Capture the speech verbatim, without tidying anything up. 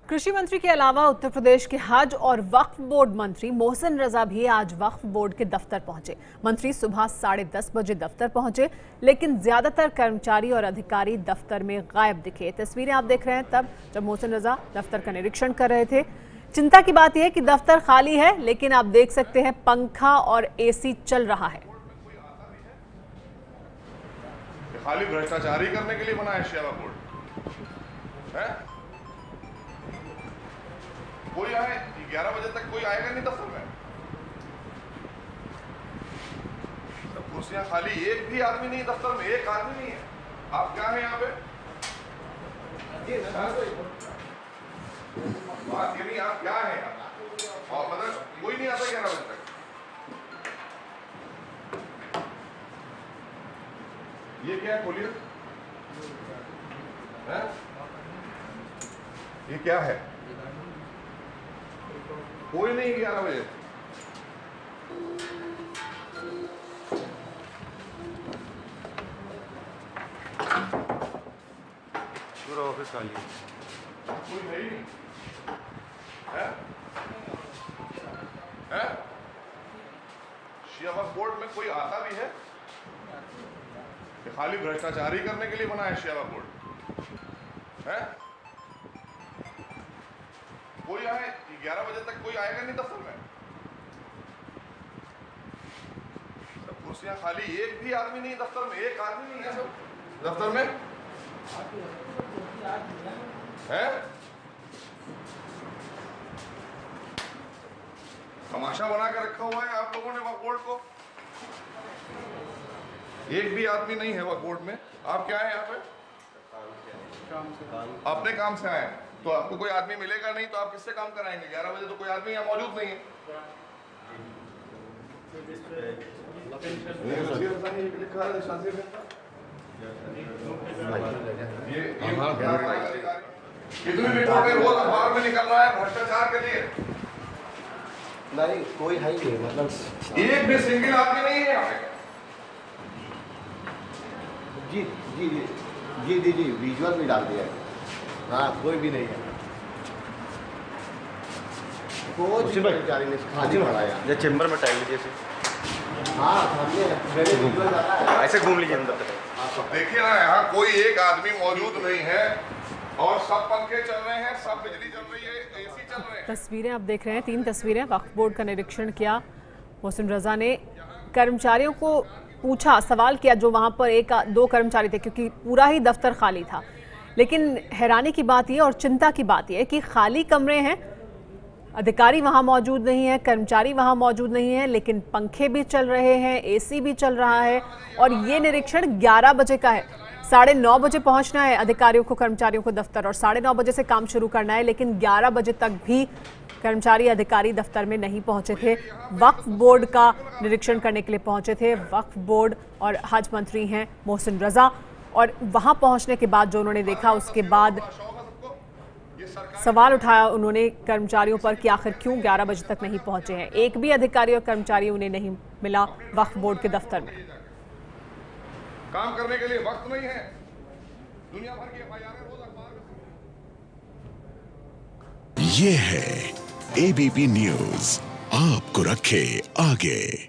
कृषि मंत्री के अलावा उत्तर प्रदेश के हज और वक्फ बोर्ड मंत्री मोहसिन रजा भी आज वक्फ बोर्ड के दफ्तर पहुंचे। मंत्री सुबह साढ़े दस बजे दफ्तर पहुंचे, लेकिन ज्यादातर कर्मचारी और अधिकारी दफ्तर में गायब दिखे। तस्वीरें आप देख रहे हैं तब जब मोहसिन रजा दफ्तर का निरीक्षण कर रहे थे। चिंता की बात यह है कि दफ्तर खाली है, लेकिन आप देख सकते हैं पंखा और एसी चल रहा है। खाली भ्रष्टाचारी करने के लिए बना है शेवा बोर्ड है? कोई आए ग्यारह बजे तक कोई आएगा नहीं दफ्तर में। सब कुर्सियां खाली, एक भी आदमी नहीं दफ्तर में, एक आदमी नहीं है। आप क्या है यहाँ पे? बात ये नहीं, आप क्या है यहाँ? और मतलब कोई नहीं आता ग्यारह बजे तक। ये क्या है? खोलिए। ये क्या है? कोई नहीं ग्यारह बजे। पूरा ऑफिस खाली है, कोई है ही नहीं है? है? शेवा बोर्ड में कोई आता भी है? खाली भ्रष्टाचारी करने के लिए बना है शेवा बोर्ड है? कोई आए ग्यारह बजे तक कोई आएगा नहीं दफ्तर में। सब कुर्सियां खाली, एक भी आदमी नहीं दफ्तर में, एक आदमी नहीं है सब दफ्तर में है? तमाशा बना के रखा हुआ है आप लोगों ने वक्फ बोर्ड को। एक भी आदमी नहीं है वक्फ बोर्ड में। आप क्या है यहाँ पे? अपने काम से आए, तो आपको कोई आदमी मिलेगा नहीं तो आप किससे काम कराएंगे? ग्यारह बजे तो कोई आदमी यहाँ मौजूद नहीं है। कितनी रिपोर्टें रोज अखबार में निकल रहा है भ्रष्टाचार के लिए? नहीं, कोई है ही नहीं, मतलब एक भी सिंगल आदमी नहीं है यहाँ पे। जी जी जी जी जी जी विजुअल भी डाल दिया है। हाँ, कोई भी नहीं है, कोई कर्मचारी ने खाली बढ़ाया। या चेंबर में टाइम लीजिए से। हाँ, हमने मैंने विजुअल डाला है, ऐसे घूम लीजिए अंदर तक। देखिए ना, यहाँ कोई एक आदमी मौजूद नहीं है और सब पंखे चल रहे हैं, सब बिजली चल रही है, एसी चल रहे हैं। तस्वीरें आप देख रहे हैं, तीन तस्वीरें। वक्फ बोर्ड का निरीक्षण किया मोहसिन रजा ने, कर्मचारियों को पूछा, सवाल किया जो वहां पर एक दो कर्मचारी थे, क्योंकि पूरा ही दफ्तर खाली था। लेकिन हैरानी की बात यह और चिंता की बात यह है कि खाली कमरे हैं, अधिकारी वहां मौजूद नहीं है, कर्मचारी वहां मौजूद नहीं है, लेकिन पंखे भी चल रहे हैं, एसी भी चल रहा है। और ये निरीक्षण ग्यारह बजे का है। साढ़े नौ बजे पहुंचना है अधिकारियों को, कर्मचारियों को दफ्तर, और साढ़े नौ बजे से काम शुरू करना है, लेकिन ग्यारह बजे तक भी कर्मचारी अधिकारी दफ्तर में नहीं पहुंचे थे। वक्फ बोर्ड का निरीक्षण करने के लिए पहुंचे थे वक्फ बोर्ड और हज मंत्री हैं मोहसिन रजा, और वहां पहुंचने के बाद जो उन्होंने देखा, उसके बाद सवाल उठाया उन्होंने कर्मचारियों पर कि आखिर क्यों ग्यारह बजे तक नहीं पहुंचे हैं। एक भी अधिकारी और कर्मचारी उन्हें नहीं मिला वक्फ बोर्ड के दफ्तर में। काम करने के लिए वक्त नहीं है। दुनिया भर की एफ आई आर रोज अखबार में। ये है एबीपी न्यूज, आपको रखे आगे।